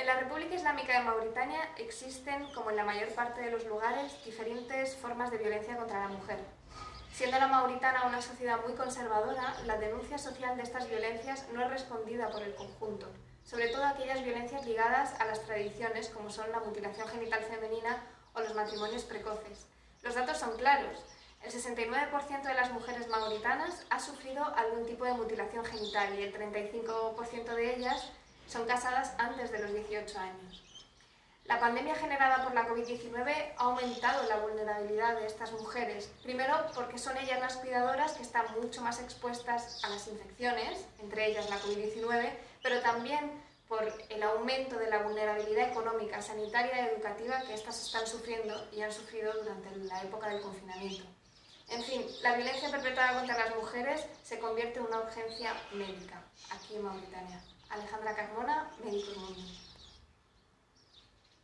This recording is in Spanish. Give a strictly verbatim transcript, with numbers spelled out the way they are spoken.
En la República Islámica de Mauritania existen, como en la mayor parte de los lugares, diferentes formas de violencia contra la mujer. Siendo la mauritana una sociedad muy conservadora, la denuncia social de estas violencias no es respondida por el conjunto, sobre todo aquellas violencias ligadas a las tradiciones como son la mutilación genital femenina o los matrimonios precoces. Los datos son claros. El sesenta y nueve por ciento de las mujeres mauritanas ha sufrido algún tipo de mutilación genital y el treinta y cinco por ciento de ellas son casadas antes de los dieciocho años. La pandemia generada por la COVID diecinueve ha aumentado la vulnerabilidad de estas mujeres, primero porque son ellas las cuidadoras que están mucho más expuestas a las infecciones, entre ellas la COVID diecinueve, pero también por el aumento de la vulnerabilidad económica, sanitaria y educativa que éstas están sufriendo y han sufrido durante la época del confinamiento. En fin, la violencia perpetrada contra las mujeres se convierte en una urgencia médica aquí en Mauritania. Alejandra Carmona,